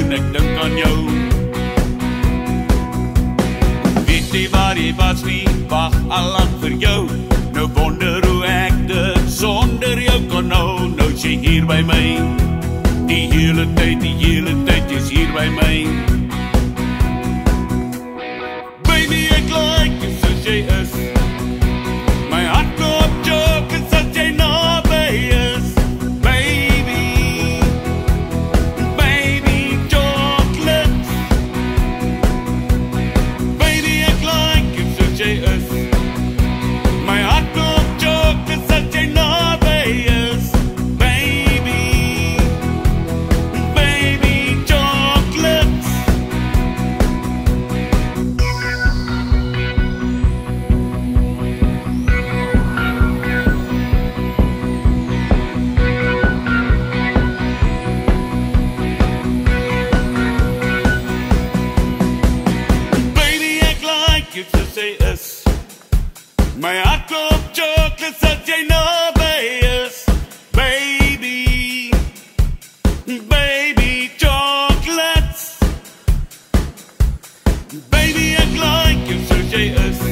en ek dink aan jou. Weet jy waar jy was nie, wag allang vir jou. Nou wonder hoe ek dit sonder jou kon hou. Nou is jy hier by my, die hele tyd jy's hier by my. Baby, ek like jy soos jy is. My hart klop Tjoklits as jy naby is. Baby, baby Tjoklits. Baby, ek like jy soos jy is. My hart klop Tjoklits as jy naby is. Baby, baby Tjoklits. Baby, ek like jy soos jy is. My hart klop Tjoklits as jy naby is. Baby, baby Tjoklits. Baby, ek like jy soos jy is.